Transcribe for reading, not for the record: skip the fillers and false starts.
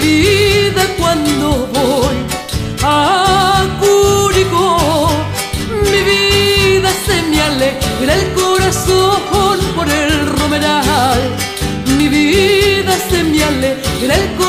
vida cuando voy a Curicó. Mi vida se me alegra el corazón por el romeral. Mi vida se me alegra el corazón